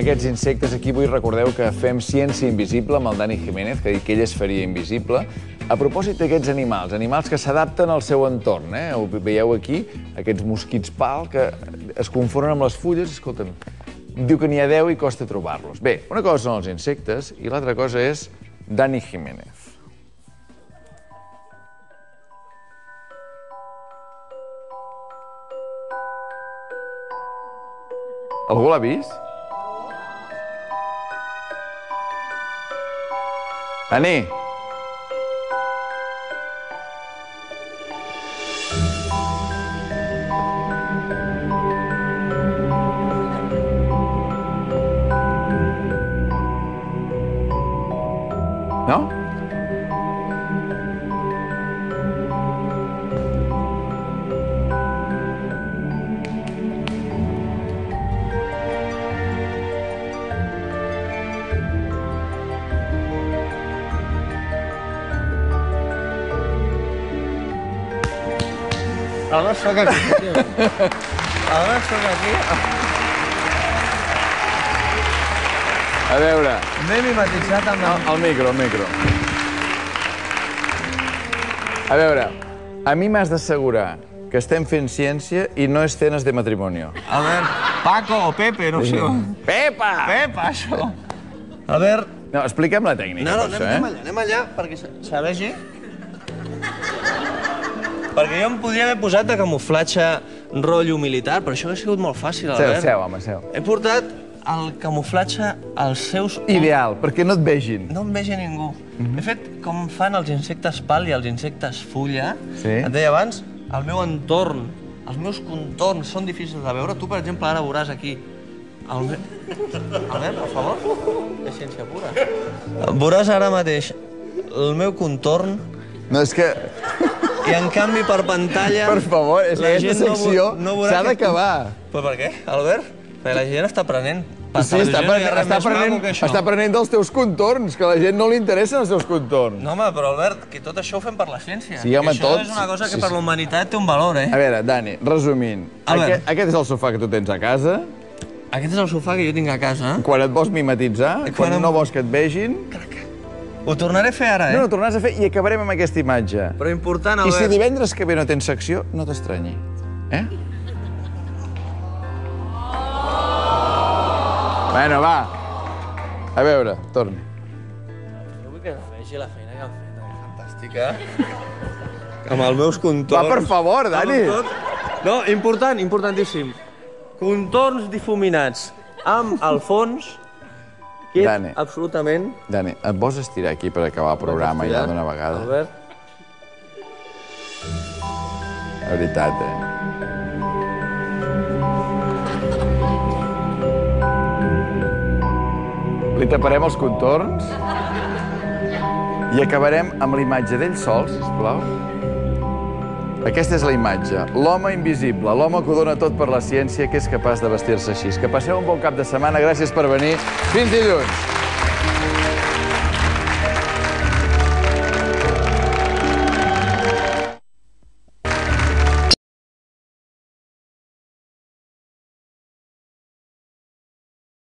aquests insectes. Aquí vull recordeu que fem Ciència Invisible amb el Dani Jiménez, que ha dit que ell es faria invisible. A propòsit d'aquests animals, animals que s'adapten al seu entorn. Ho veieu aquí, aquests mosquits pal que es confonen amb les fulles. Escolta'm, diu que n'hi ha 10 i costa trobar-los. Bé, una cosa són els insectes i l'altra cosa és Dani Jiménez. Algú l'ha vist? Dani! No? Ara soc aquí, tio. Ara soc aquí. A veure... M'he mimetitzat amb el micro. A veure, a mi m'has d'assegurar que estem fent ciència i no escenes de matrimonio. A veure, Paco o Pepe, no sé. Pepa! Pepa, això. A veure... No, expliquem la tècnica, per això, anem allà, perquè se vegi. Perquè jo em podria haver posat de camuflatge rotllo militar, però això hauria sigut molt fàcil, Albert. Seu, home, seu. He portat el camuflatge als seus... Ideal, perquè no et vegin. No em vegi ningú. He fet com fan els insectes pal i els insectes fulla. Sí. Et deia abans, el meu entorn, els meus contorns són difícils de veure. Tu, per exemple, ara veuràs aquí... Albert, per favor? És ciència pura. Veuràs ara mateix el meu contorn... No, és que... I, en canvi, per pantalla... Per favor, és que aquesta secció s'ha d'acabar. Però per què, Albert? Perquè la gent està aprenent. Sí, està aprenent dels teus contorns, que a la gent no li interessen els teus contorns. No, home, però, Albert, que tot això ho fem per la ciència. Sí, home, tot. Això és una cosa que per la humanitat té un valor, A veure, Dani, resumint. Aquest és el sofà que tu tens a casa. Aquest és el sofà que jo tinc a casa. Quan et vols mimetitzar, quan no vols que et vegin... Ho tornaré a fer ara, No, ho tornaràs a fer i acabarem amb aquesta imatge. Però important, I Albert... si divendres que ve no tens secció, no t'estranyi. Bueno, va. A veure, torni. Jo vull que vegi la feina que han fet, fantàstica. Amb els meus contorns... Va, per favor, Dani. No, important, importantíssim. Contorns difuminats amb el fons... Dani, absolutament... Dani, et vols estirar aquí per acabar el programa ja d'una vegada? Albert... La veritat, Li taparem els contorns i acabarem amb la imatge d'ells sols, sisplau. Aquesta és la imatge. L'home invisible, l'home que ho dona tot per la ciència, que és capaç de vestir-se així. Que passeu un bon cap de setmana. Gràcies per venir. Fins dilluns.